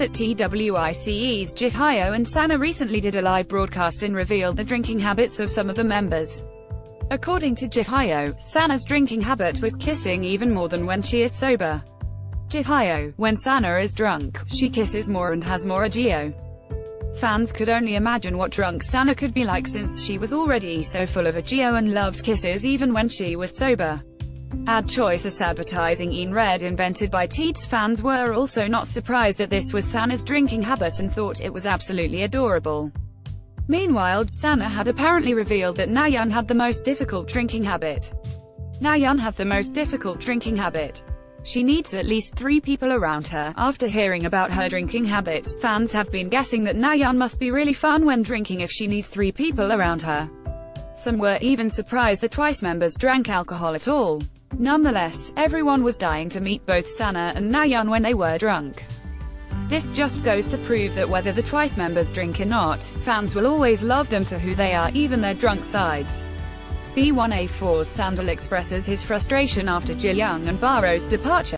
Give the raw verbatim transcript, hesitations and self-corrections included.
at TWICE's Jihyo and Sana recently did a live broadcast and revealed the drinking habits of some of the members. According to Jihyo, Sana's drinking habit was kissing even more than when she is sober. Jihyo: when Sana is drunk, she kisses more and has more Jihyo. Fans could only imagine what drunk Sana could be like since she was already so full of Jihyo and loved kisses even when she was sober. Ad choice advertising in red invented by Teets fans were also not surprised that this was Sana's drinking habit and thought it was absolutely adorable. Meanwhile, Sana had apparently revealed that Nayeon had the most difficult drinking habit. Nayeon has the most difficult drinking habit. She needs at least three people around her. After hearing about her drinking habit, fans have been guessing that Nayeon must be really fun when drinking if she needs three people around her. Some were even surprised the Twice members drank alcohol at all. Nonetheless, everyone was dying to meet both Sana and Nayeon when they were drunk. This just goes to prove that whether the Twice members drink or not, fans will always love them for who they are, even their drunk sides. B one A four's Sandal expresses his frustration after Jihyo and Baro's departure.